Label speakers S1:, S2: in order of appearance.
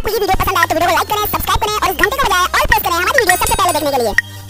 S1: आपको ये वीडियो पसंद आए तो वीडियो को लाइक करें, सब्सक्राइब करें और इस घंटे को बजाएं और प्रेस करें हमारी वीडियो सबसे पहले देखने के लिए।